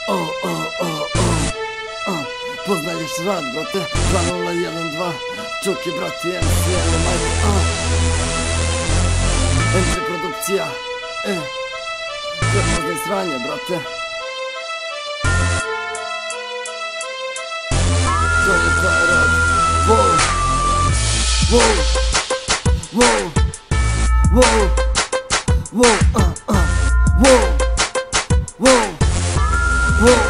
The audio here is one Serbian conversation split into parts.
Poznaješ rad, brate, 2012 Čuki, brati, MC, Majko, MC produkcija, prepoznaj sranje, brate. To je taj rad. Wow, wow, wow, wow, wow, wow, wow, wow.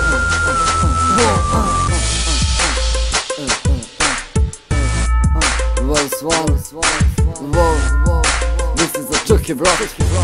This is a Čuki, bro.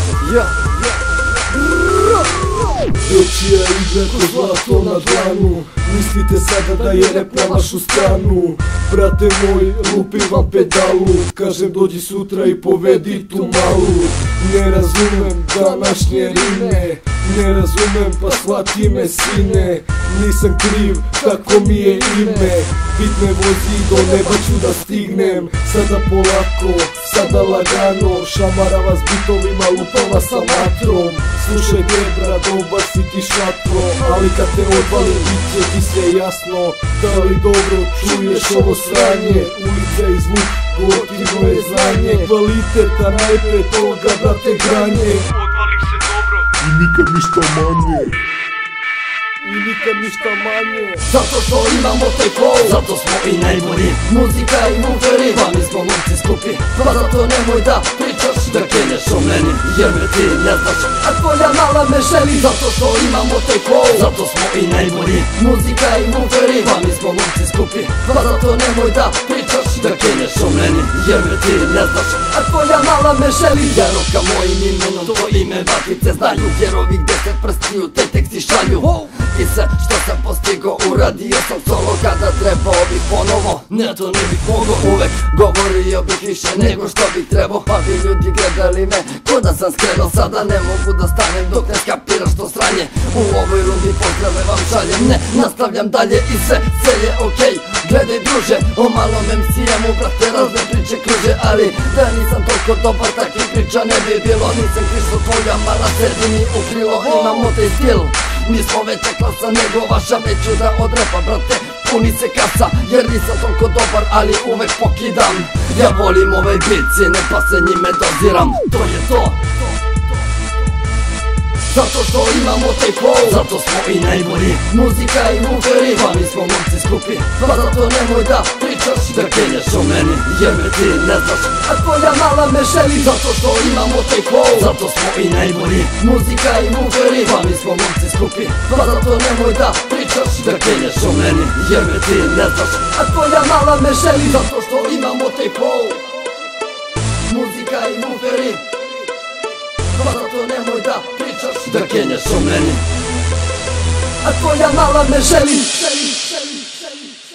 Doći je igra ko zlato na dlanu. Mislite sada da je rep na vašu stranu. Brate moj, lupim vam pedalu. Kažem dođi sutra i povedi tu malu. Ne razumem današnje rime, ne razumem pa shvati me sine. Nisam kriv, tako mi je ime. Bit me vozi, do neba ću da stignem. Sada polako, sada lagano. Šamara vas bitovima, lupa vas sa vatrom. Slušaj debra, dobaci ti šatro. Ali kad te odvali, bit će ti sve jasno. Da li dobro čuješ ovo sranje? Ulica i zvuk, gotivno je znanje. Kvaliteta najpre toga, brate, granje. Odvalim se dobro I nikad ništa manje. I nikad ništa manje. Zato što imamo taj flow, zato smo i najbolji. Muzika i muferi, pa mi smo momci skupi. Pa zato nemoj da pričaš, da kenješ o meni, jer me ti ne znaš, a tvoja mala me želi. Zato što imamo taj flow, zato smo i najbolji. Muzika i muferi, pa mi smo momci skupi. Pa zato nemoj da pričaš, da kenješ o meni, jer me ti ne znaš, a tvoja mala me želi. Jaroka mojim imenom, to ime bakice znaju, jer ovih 10 prstiju te teksti šalju. I sve što sam postigo, uradio sam solo. Kada trebao bih ponovo, ne to ne bih mogo. Uvek govorio bih više nego što bih trebao. Pa bi ljudi gledali me ko da sam skrenuo. Sada ne mogu da stanem dok ne skapiraš to sranje. U ovoj rundi pozdrave vam šaljem, ne nastavljam dalje i sve je okej. Gledaj druže, o malom MC-emu, brate, razne priče kruže. Ali da nisam toliko dobar, takvih priča ne bi bilo. Nisam krišlo tvoja mala, sedi mi u krilo. Imamo taj stil, mi smo veća klasa nego vaša. Neću da od repa, brate, puni se kasa. Jer nisam toliko dobar, ali uvek pokidam. Ja volim ovaj beat, ne pa se njime doziram. To je to. Zato što imamo taj flow, zato smo i najbolji. Muzika i muferi, pa mi smo momci skupi. Pa zato nemoj da pričaš, da kenješ o meni, jer me ti ne znaš, a tvoja mala me želi. Zato što imamo taj flow, zato smo i najbolji. Muzika i muferi, pa mi smo momci skupi. Pa zato nemoj da pričaš, da kenješ o meni, jer me ti ne znaš, a tvoja mala me želi. Zato što imamo taj flow, muzika i muferi, pa zato nemoj da pričaš, da kenjaš o meni, a tvoja mala me želi.